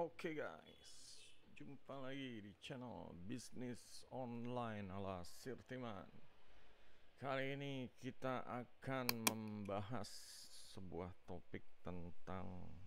Oke guys, jumpa lagi di channel Bisnis Online ala Sirtiman. Kali ini kita akan membahas sebuah topik tentang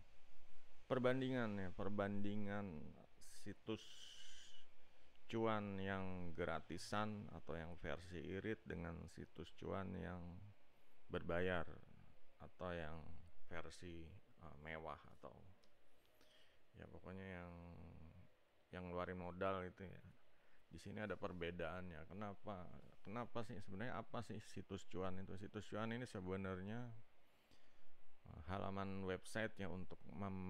perbandingan situs cuan yang gratisan atau yang versi irit dengan situs cuan yang berbayar atau yang versi mewah atau ya pokoknya yang ngeluarin modal itu ya. Di sini ada perbedaannya. Kenapa sih sebenarnya, apa sih situs cuan itu? Situs cuan ini sebenarnya halaman website yang untuk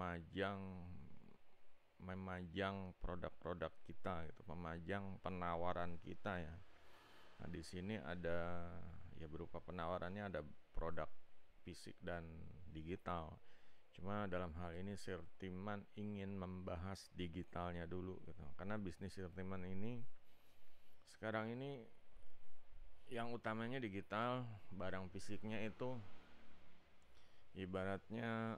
memajang produk-produk kita gitu, memajang penawaran kita ya. Nah, di sini ada ya berupa penawarannya, ada produk fisik dan digital. Cuma dalam hal ini Sirtiman ingin membahas digitalnya dulu gitu. Karena bisnis Sirtiman ini sekarang ini yang utamanya digital, barang fisiknya itu ibaratnya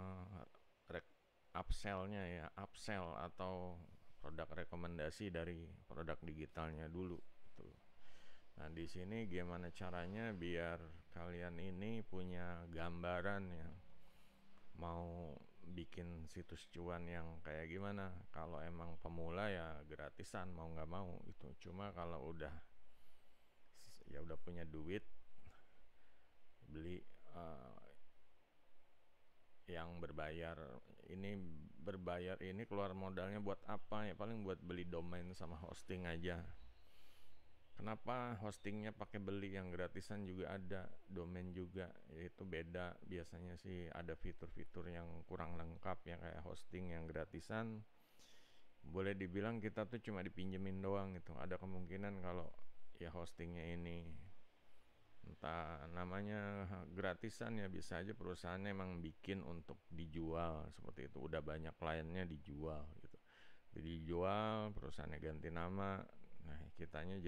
upsell atau produk rekomendasi dari produk digitalnya dulu gitu. Nah, di sini gimana caranya biar kalian ini punya gambaran ya, mau bikin situs cuan yang kayak gimana. Kalau emang pemula ya gratisan mau nggak mau itu. Cuma kalau udah punya duit, beli yang berbayar ini keluar modalnya buat apa ya, paling buat beli domain sama hosting aja. Kenapa hostingnya pakai beli, yang gratisan juga ada, domain juga, yaitu beda. Biasanya sih ada fitur-fitur yang kurang lengkap ya, kayak hosting yang gratisan boleh dibilang kita tuh cuma dipinjemin doang gitu. Ada kemungkinan kalau ya hostingnya ini entah namanya gratisan ya, bisa aja perusahaannya emang bikin untuk dijual seperti itu. Udah banyak kliennya dijual gitu. Dijual, perusahaannya ganti nama. Nah, kitanya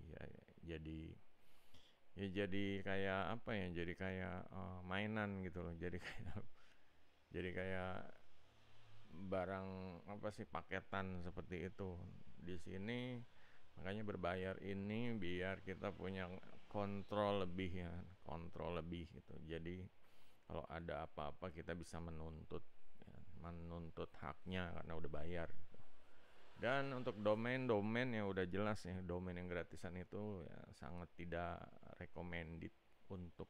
jadi kayak apa ya? Jadi kayak mainan gitu loh. Jadi kayak barang apa sih, paketan seperti itu. Di sini makanya berbayar ini biar kita punya kontrol lebih ya, kontrol lebih gitu. Jadi kalau ada apa-apa kita bisa menuntut ya, menuntut haknya karena udah bayar. Dan untuk domain ya udah jelas ya, domain yang gratisan itu ya sangat tidak recommended untuk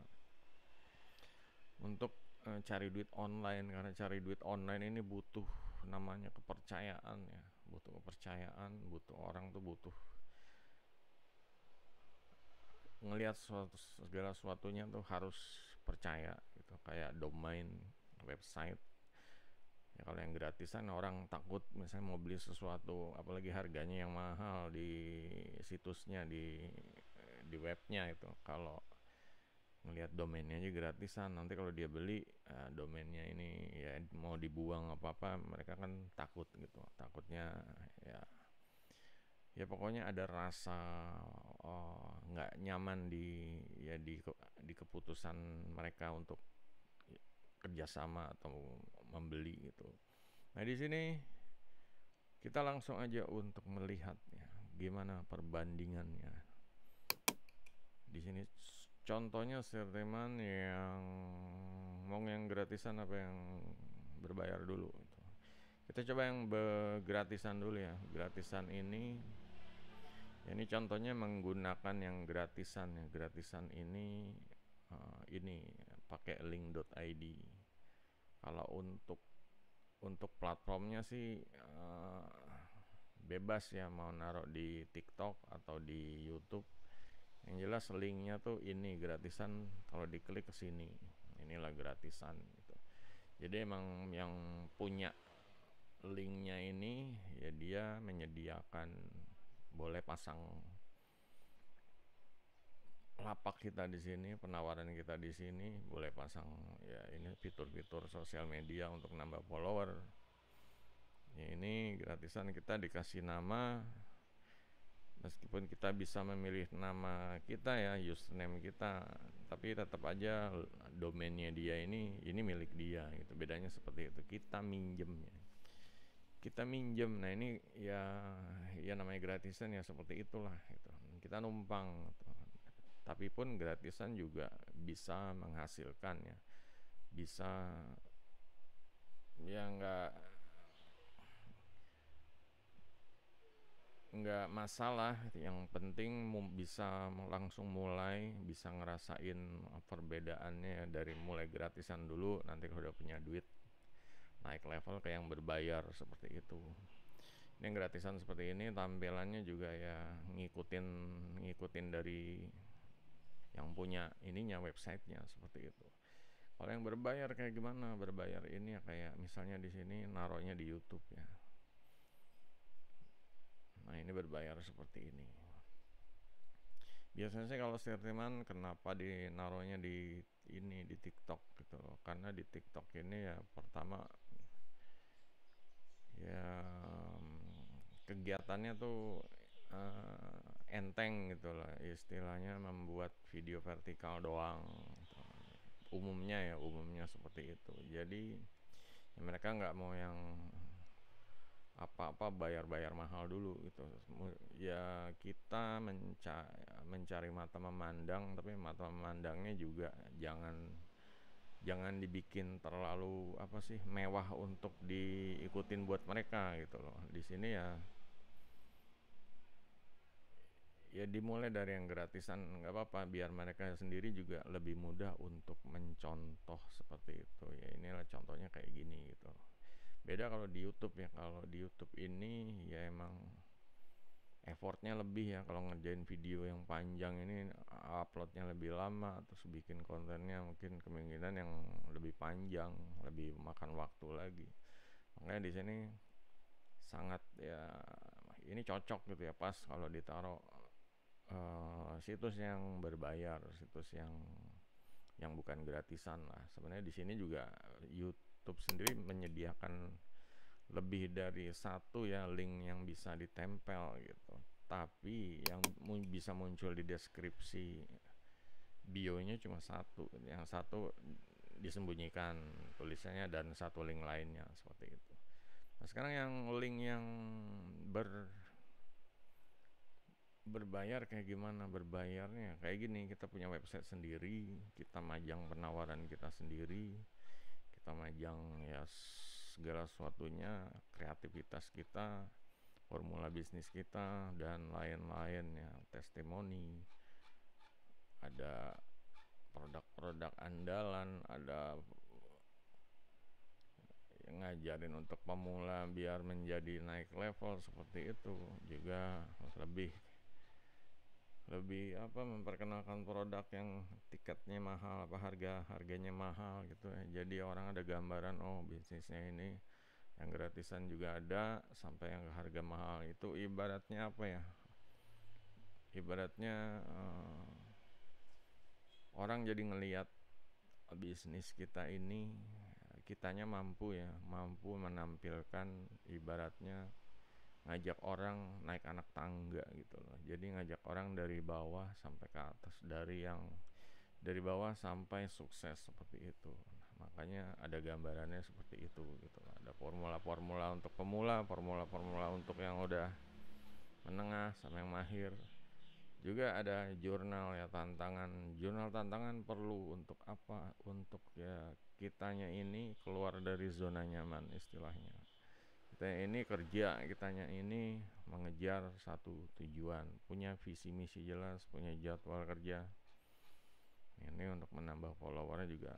cari duit online. Karena cari duit online ini butuh namanya kepercayaan ya, butuh kepercayaan, butuh orang tuh butuh ngelihat segala sesuatunya tuh harus percaya gitu. Kayak domain, website ya, kalau yang gratisan orang takut misalnya mau beli sesuatu apalagi harganya yang mahal di situsnya, di webnya itu. Kalau ngelihat domainnya aja gratisan, nanti kalau dia beli domainnya ini ya mau dibuang apa mereka kan takut gitu. Takutnya ya pokoknya ada rasa nggak nyaman di keputusan mereka untuk kerjasama atau membeli gitu. Nah, di sini kita langsung aja untuk melihat ya gimana perbandingannya. Di sini contohnya Sirteman yang mau yang gratisan apa yang berbayar dulu gitu. Kita coba yang gratisan dulu ya. Gratisan ini ya, ini contohnya menggunakan yang gratisan ya. Gratisan ini pakai link.id. Kalau untuk platformnya sih bebas ya, mau naruh di TikTok atau di YouTube. Yang jelas linknya tuh ini gratisan, kalau diklik ke sini inilah gratisan gitu. Jadi emang yang punya linknya ini ya dia menyediakan, boleh pasang lapak kita di sini, penawaran kita di sini, boleh pasang ya ini fitur-fitur sosial media untuk nambah follower. Ya, ini gratisan kita dikasih nama, meskipun kita bisa memilih nama kita ya, username kita, tapi tetap aja domainnya dia ini milik dia gitu. Bedanya seperti itu, kita minjemnya. kita minjem. Nah ini ya, ya namanya gratisan ya seperti itulah gitu. Kita numpang gitu. Tapi pun gratisan juga bisa menghasilkan ya, bisa ya nggak masalah. Yang penting bisa langsung mulai, bisa ngerasain perbedaannya dari mulai gratisan dulu. Nanti kalau udah punya duit naik level ke yang berbayar seperti itu. Ini yang gratisan seperti ini tampilannya juga ya ngikutin ngikutin dari yang punya ininya, websitenya seperti itu. Kalau yang berbayar kayak gimana? Berbayar ini ya kayak misalnya di sini naruhnya di YouTube ya. Nah ini berbayar seperti ini. Biasanya sih kalau streaman kenapa naruhnya di ini di TikTok gitu loh. Karena di TikTok ini ya pertama ya kegiatannya tuh enteng gitu lah, istilahnya membuat video vertikal doang. Umumnya seperti itu. Jadi ya mereka nggak mau yang apa-apa bayar mahal dulu gitu. Ya kita mencari mata memandang, tapi mata memandangnya juga jangan dibikin terlalu apa sih, mewah untuk diikutin buat mereka gitu loh. Di sini ya dimulai dari yang gratisan nggak apa-apa, biar mereka sendiri juga lebih mudah untuk mencontoh seperti itu. Ya inilah contohnya kayak gini gitu. Beda kalau di YouTube ya. Kalau di YouTube ini ya emang effortnya lebih ya. Kalau ngerjain video yang panjang ini uploadnya lebih lama, terus bikin kontennya mungkin kemungkinan yang lebih panjang, lebih makan waktu lagi. Makanya di sini sangat ya, ini cocok gitu ya, pas kalau ditaruh situs yang berbayar, situs yang bukan gratisan lah. Sebenarnya di sini juga YouTube sendiri menyediakan lebih dari satu ya link yang bisa ditempel gitu. Tapi yang bisa muncul di deskripsi bionya cuma satu, yang satu disembunyikan tulisannya dan satu link lainnya seperti itu. Nah sekarang yang link yang berbayar kayak gimana? Berbayarnya kayak gini, kita punya website sendiri, kita majang penawaran kita sendiri, kita majang ya segala sesuatunya, kreativitas kita, formula bisnis kita, dan lain-lain ya, testimoni, ada produk-produk andalan, ada yang ngajarin untuk pemula biar menjadi naik level seperti itu, juga lebih apa, memperkenalkan produk yang tiketnya mahal, apa harganya mahal gitu ya. Jadi orang ada gambaran, oh bisnisnya ini yang gratisan juga ada, sampai yang harga mahal. Itu ibaratnya apa ya, ibaratnya orang jadi ngelihat bisnis kita ini, kitanya mampu menampilkan, ibaratnya ngajak orang naik anak tangga gitu loh. Jadi ngajak orang dari bawah sampai ke atas, dari bawah sampai sukses seperti itu. Nah, makanya ada gambarannya seperti itu gitu. Ada formula-formula untuk pemula, formula-formula untuk yang udah menengah sama yang mahir. Juga ada jurnal ya, jurnal tantangan perlu untuk apa? Untuk ya kitanya ini keluar dari zona nyaman istilahnya. Kita ini kerja, kitanya ini mengejar satu tujuan, punya visi misi jelas, punya jadwal kerja. Ini untuk menambah followernya juga,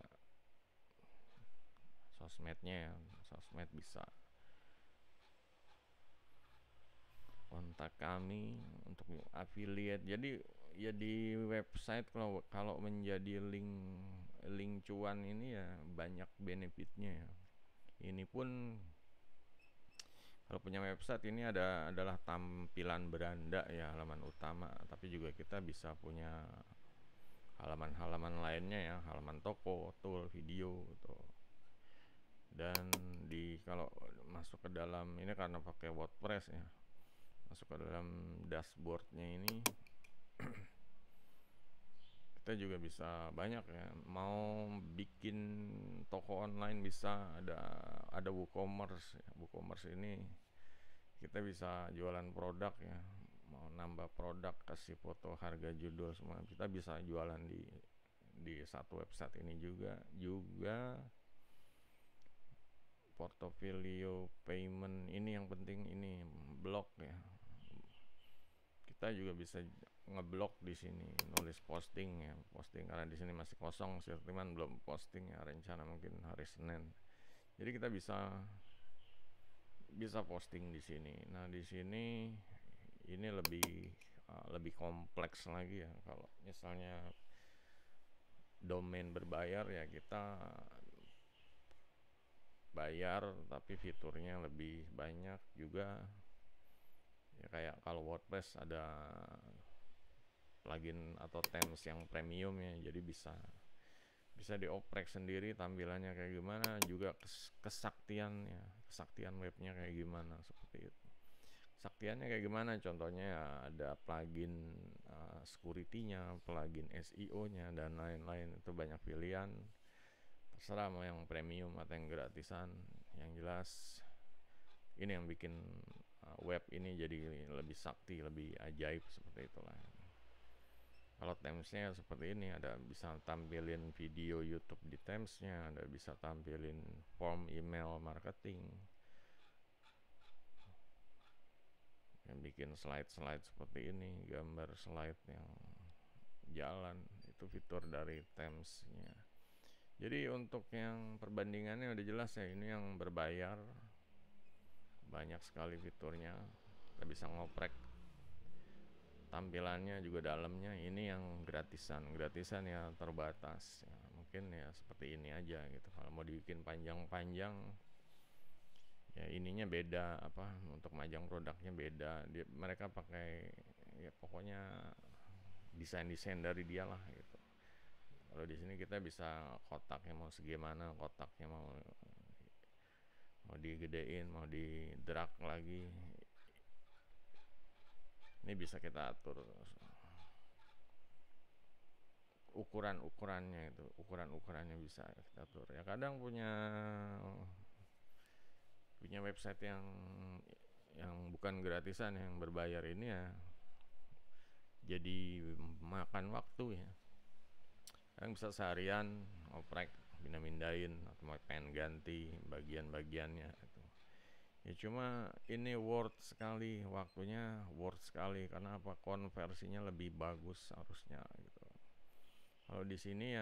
sosmed bisa kontak kami untuk affiliate. Jadi ya di website, kalau menjadi link cuan ini ya banyak benefitnya ya. Ini pun kalau punya website ini adalah tampilan beranda ya, halaman utama, tapi juga kita bisa punya halaman-halaman lainnya ya, halaman toko, tool, video gitu. Dan kalau masuk ke dalam ini, karena pakai WordPress ya, masuk ke dalam dashboardnya ini kita juga bisa banyak ya, mau bikin toko online bisa, ada WooCommerce ya. WooCommerce ini kita bisa jualan produk ya, mau nambah produk, kasih foto, harga, judul, semua kita bisa jualan di satu website ini juga portofolio, payment, ini yang penting, ini blog ya, kita juga bisa ngeblok di sini, nulis posting ya, posting karena di sini masih kosong, Sirtiman belum posting ya, rencana mungkin hari Senin. Jadi kita bisa posting di sini. Nah, di sini ini lebih kompleks lagi ya. Kalau misalnya domain berbayar ya kita bayar, tapi fiturnya lebih banyak juga. Ya kayak kalau WordPress ada plugin atau themes yang premium ya, jadi bisa dioprek sendiri tampilannya kayak gimana, juga kesaktian webnya kayak gimana, seperti itu. Kesaktiannya kayak gimana, contohnya ya ada plugin security-nya, plugin SEO-nya, dan lain-lain. Itu banyak pilihan, terserah mau yang premium atau yang gratisan. Yang jelas ini yang bikin web ini jadi lebih sakti, lebih ajaib, seperti itulah. Kalau Themes-nya seperti ini, ada bisa tampilin video YouTube di Themes-nya, ada bisa tampilin form email marketing, yang bikin slide-slide seperti ini, gambar slide yang jalan, itu fitur dari Themes-nya. Jadi untuk yang perbandingannya udah jelas ya, ini yang berbayar banyak sekali fiturnya, kita bisa ngoprek tampilannya juga dalamnya. Ini yang gratisan ya terbatas ya, mungkin ya seperti ini aja gitu. Kalau mau dibikin panjang-panjang ya ininya beda, untuk majang produknya beda. Mereka pakai ya pokoknya desain dari dia lah gitu. Kalau di sini kita bisa kotaknya mau segimana, kotaknya mau digedein, mau di drag lagi, ini bisa kita atur ukurannya, itu ukurannya bisa kita atur ya. Kadang punya website yang bukan gratisan, yang berbayar ini ya jadi makan waktu ya. Kadang bisa seharian ngoprek, pindah-pindahin, atau mau pengen ganti bagian-bagiannya itu. Ya cuma ini worth sekali, waktunya worth sekali, karena konversinya lebih bagus harusnya gitu. Kalau di sini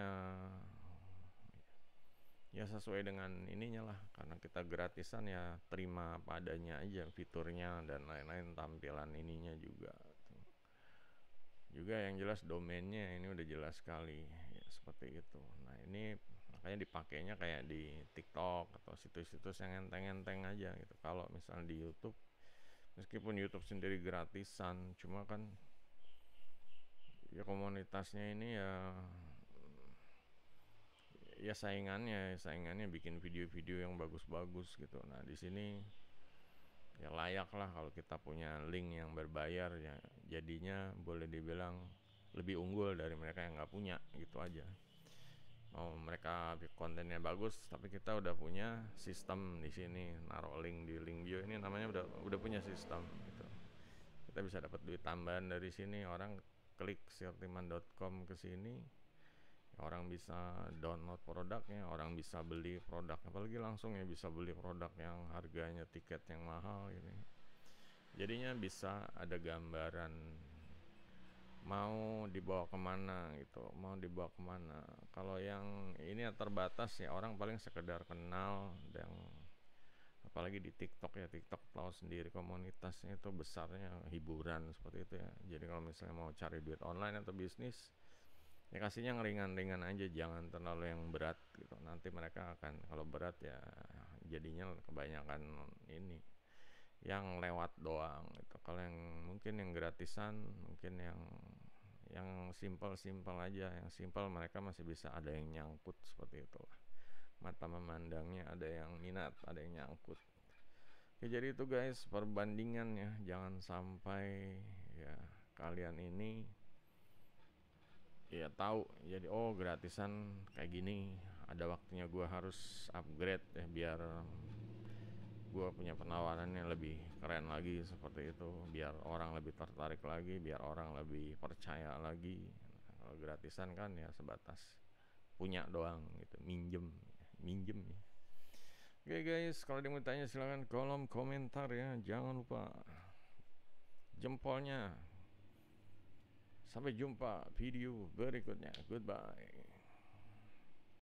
ya sesuai dengan ininya lah, karena kita gratisan ya terima padanya aja, fiturnya dan lain-lain, tampilan ininya juga yang jelas domainnya ini udah jelas sekali ya, seperti itu. Nah, ini makanya dipakainya kayak di TikTok atau situs-situs yang enteng-enteng aja gitu. Kalau misalnya di YouTube, meskipun YouTube sendiri gratisan, cuma kan ya komunitasnya ini ya saingannya bikin video-video yang bagus-bagus gitu. Nah, di sini ya layak lah kalau kita punya link yang berbayar ya, jadinya boleh dibilang lebih unggul dari mereka yang nggak punya gitu aja. Mau mereka kontennya bagus, tapi kita udah punya sistem di sini, naruh link di link bio ini, namanya udah punya sistem gitu. Kita bisa dapat duit tambahan dari sini. Orang klik sirtiman.com ke sini, orang bisa download produknya, orang bisa beli produk, apalagi langsung ya bisa beli produk yang harganya tiket yang mahal ini. Jadinya bisa ada gambaran mau dibawa kemana gitu, Kalau yang ini ya terbatas ya, orang paling sekedar kenal. Dan apalagi di TikTok ya, TikTok tahu sendiri komunitasnya itu besarnya hiburan seperti itu ya. Jadi kalau misalnya mau cari duit online atau bisnis, ya kasihnya yang ringan-ringan aja, jangan terlalu yang berat gitu. Nanti mereka akan, kalau berat ya jadinya kebanyakan ini yang lewat doang gitu. Kalau yang mungkin yang gratisan, mungkin yang simple aja, yang simple mereka masih bisa ada yang nyangkut, seperti itulah. Mata memandangnya ada yang minat, ada yang nyangkut. Ya, jadi itu guys perbandingannya, jangan sampai ya kalian ini ya tahu jadi gratisan kayak gini, ada waktunya gua harus upgrade ya biar gue punya penawaran yang lebih keren lagi seperti itu, biar orang lebih tertarik lagi, biar orang lebih percaya lagi. Kalau gratisan kan ya sebatas punya doang gitu, minjem minjem ya. Oke guys, kalau ada yang mau tanya silahkan kolom komentar ya, jangan lupa jempolnya. Sampai jumpa video berikutnya, goodbye.